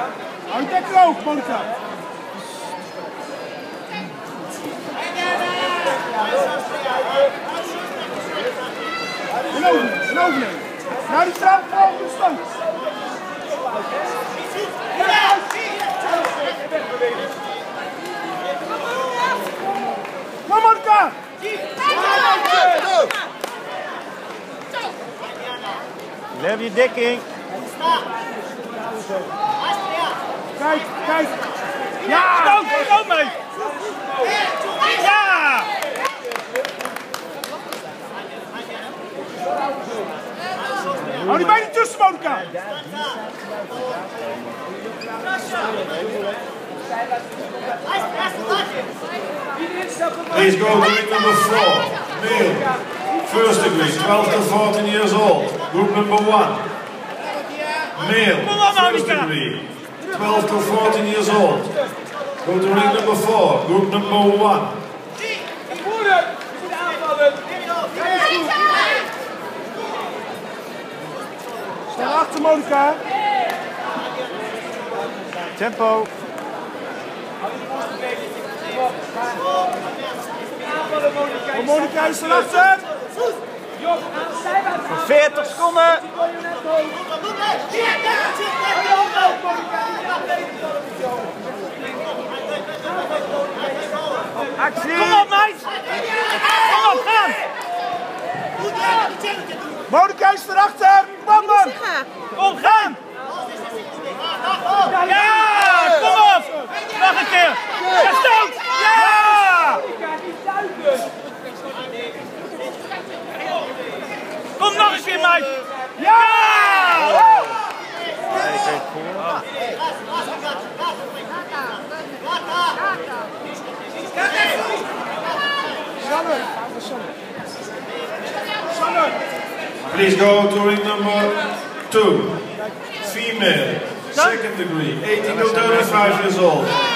Hou je dekker hoog, Monica. En overnemen. Nou, die trap van de stand. Kom, Monica. Leef je dekking. Kijk. Ja! Stoot mee! Ja! Hou die benen tussen, Monica! Please go to ring number 4, male, first degree, 12 to 14 years old, group number 1. Male, first degree, 12 to 14 years old. Go to ring number 4, group number 1. Sta achter, Monica. Tempo. Monica is erachter. Voor 40 seconden. Actie! Kom op, meid! Kom op, gaan! Monica is erachter. Kom, man! Kom, gaan! Ja! Kom op! Nog een keer! Gestoot! Ja! Kom nog eens keer, meid! Ja! Please go to ring number 2, female, second degree, 18 to 35 years old.